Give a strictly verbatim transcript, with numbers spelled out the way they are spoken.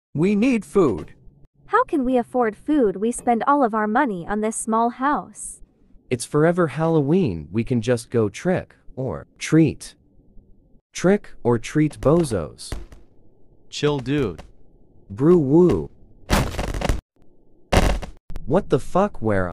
We need food. How can we afford food? We spend all of our money on this small house. It's forever Halloween, we can just go trick or treat. Trick or treat bozos. Chill dude. Brew woo. What the fuck, where